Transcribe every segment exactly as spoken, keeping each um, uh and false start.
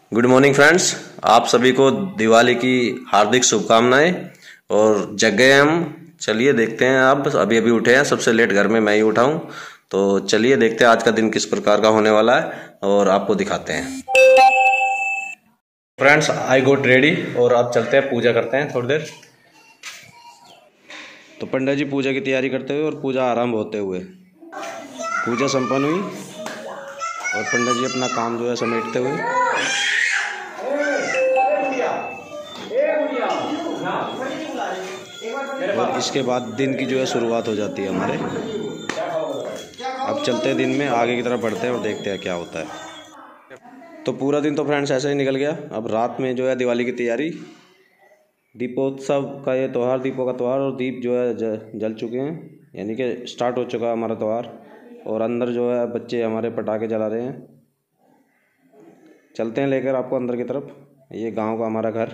Good morning friends, आप सभी को दिवाली की हार्दिक शुभकामनाएं। और जग गए हम। चलिए देखते हैं। आप अभी अभी उठे हैं, सबसे लेट घर में मैं ही उठा हूं। तो चलिए देखते हैं आज का दिन किस प्रकार का होने वाला है और आपको दिखाते हैं। फ्रेंड्स, आई गोट रेडी और आप चलते हैं, पूजा करते हैं थोड़ी देर। तो पंडित जी पूजा की तैयारी करते हुए और पूजा आरंभ होते हुए पूजा संपन्न हुई और पंडित जी अपना काम जो है समेटते हुए। और इसके बाद दिन की जो है शुरुआत हो जाती है हमारे। अब चलते हैं दिन में आगे की तरफ बढ़ते हैं और देखते हैं क्या होता है। तो पूरा दिन तो फ्रेंड्स ऐसे ही निकल गया। अब रात में जो है दिवाली की तैयारी, दीपोत्सव का ये त्यौहार, दीपों का त्यौहार, और दीप जो है जल चुके हैं, यानी कि स्टार्ट हो चुका है हमारा त्यौहार। और अंदर जो है बच्चे हमारे पटाखे जला रहे हैं। चलते हैं लेकर आपको अंदर की तरफ। ये गांव का हमारा घर,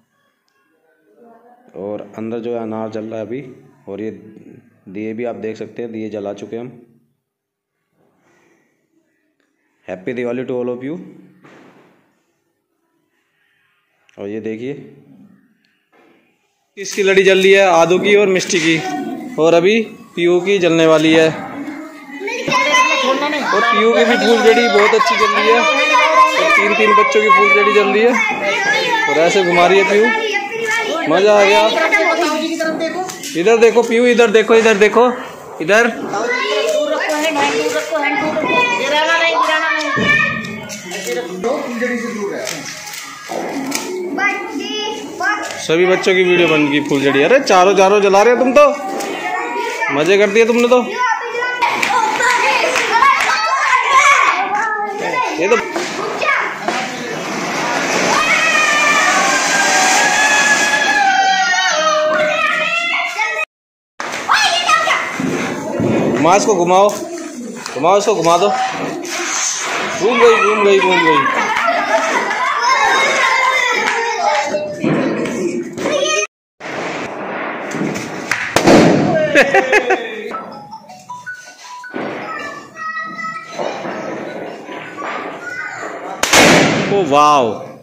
और अंदर जो है अनार जल रहा है अभी। और ये दिए भी आप देख सकते हैं, दिए जला चुके हैं हम। Happy Diwali to all of you. और ये देखिए इसकी लड़ी जल रही है, आदू की और मिष्टी की, और अभी पीयू की जलने वाली है। और पीयू की भी फूल जड़ी बहुत अच्छी जल रही है, और तीन तीन बच्चों की फूल जड़ी जल रही है और ऐसे घुमा रही है पीयू। मजा आ गया। इधर देखो पीयू, इधर देखो, इधर देखो, इधर। सभी बच्चों की वीडियो बन गई फूल जड़ी। अरे चारों चारों जला रहे हो तुम, तो मजे कर दिए तुमने तो। ये तो घुमा, इसको घुमाओ, घुमाओ, इसको घुमा दो। घूम गई, घूम गई, घूम गई। ओ वाव।